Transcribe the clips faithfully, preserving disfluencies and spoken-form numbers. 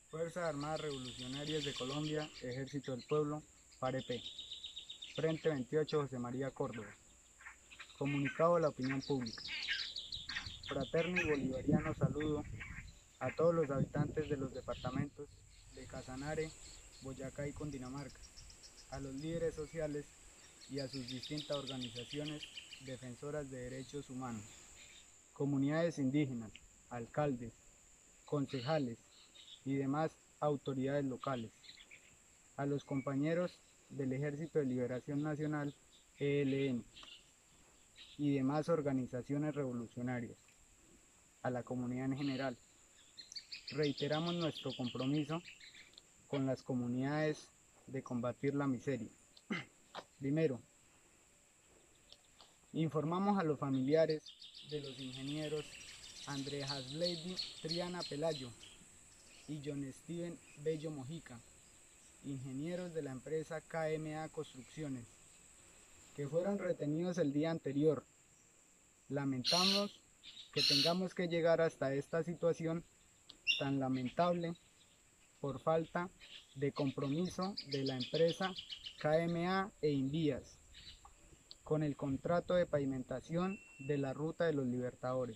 Fuerzas Armadas Revolucionarias de Colombia, Ejército del Pueblo, FAREP. Frente veintiocho, José María Córdoba. Comunicado a la opinión pública. Fraterno y bolivariano saludo a todos los habitantes de los departamentos de Casanare, Boyacá y Cundinamarca, a los líderes sociales y a sus distintas organizaciones defensoras de derechos humanos, comunidades indígenas, alcaldes, concejales y demás autoridades locales, a los compañeros del Ejército de Liberación Nacional, E L N, y demás organizaciones revolucionarias, a la comunidad en general. Reiteramos nuestro compromiso con las comunidades de combatir la miseria. Primero, informamos a los familiares de los ingenieros André Hasleidy Triana Pelayo y John Steven Bello Mojica, ingenieros de la empresa K M A Construcciones, que fueron retenidos el día anterior. Lamentamos que tengamos que llegar hasta esta situación tan lamentable por falta de compromiso de la empresa K M A e Invías con el contrato de pavimentación de la Ruta de los Libertadores,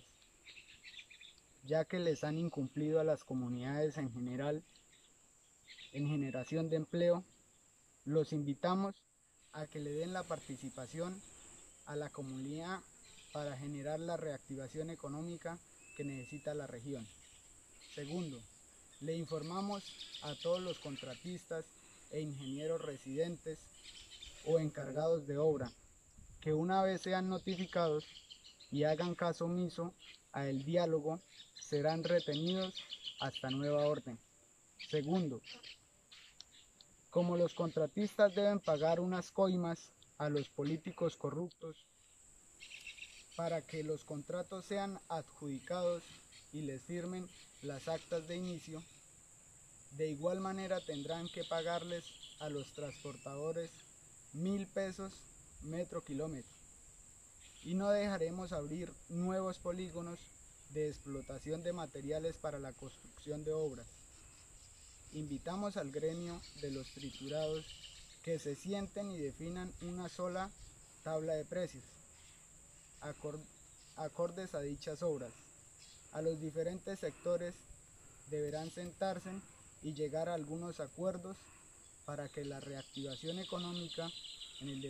ya que les han incumplido a las comunidades en general en generación de empleo. Los invitamos a que le den la participación a la comunidad para generar la reactivación económica que necesita la región. Segundo, le informamos a todos los contratistas e ingenieros residentes o encargados de obra que una vez sean notificados y hagan caso omiso al diálogo, serán retenidos hasta nueva orden. Segundo, como los contratistas deben pagar unas coimas a los políticos corruptos para que los contratos sean adjudicados y les firmen las actas de inicio, de igual manera tendrán que pagarles a los transportadores mil pesos metro kilómetro, y no dejaremos abrir nuevos polígonos de explotación de materiales para la construcción de obras. Invitamos al gremio de los triturados que se sienten y definan una sola tabla de precios acordes a dichas obras. A los diferentes sectores deberán sentarse y llegar a algunos acuerdos para que la reactivación económica en el